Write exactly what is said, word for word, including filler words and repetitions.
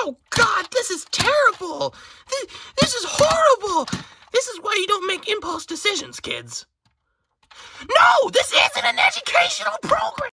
Oh, God, this is terrible. This, this is horrible. This is why you don't make impulse decisions, kids. No, this isn't an educational program.